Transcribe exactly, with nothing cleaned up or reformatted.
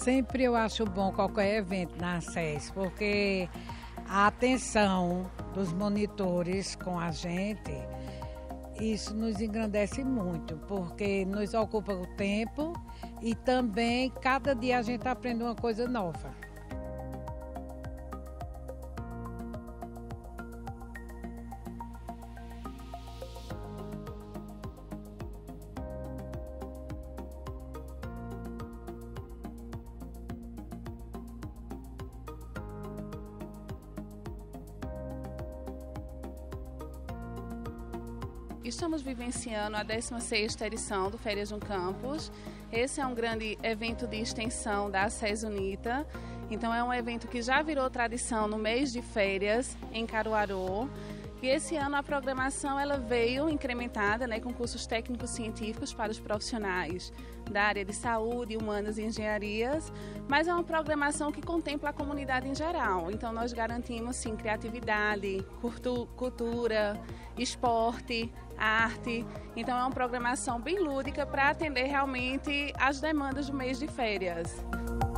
Sempre eu acho bom qualquer evento na SES, porque a atenção dos monitores com a gente, isso nos engrandece muito, porque nos ocupa o tempo e também cada dia a gente aprende uma coisa nova. Estamos vivenciando a décima sexta edição do Férias no Campus. Esse é um grande evento de extensão da SES UNITA. Então é um evento que já virou tradição no mês de férias em Caruaru. E esse ano a programação ela veio incrementada, né, com cursos técnicos científicos para os profissionais da área de saúde, humanas e engenharias, mas é uma programação que contempla a comunidade em geral. Então nós garantimos sim criatividade, cultura, esporte, arte. Então é uma programação bem lúdica para atender realmente às demandas do mês de férias.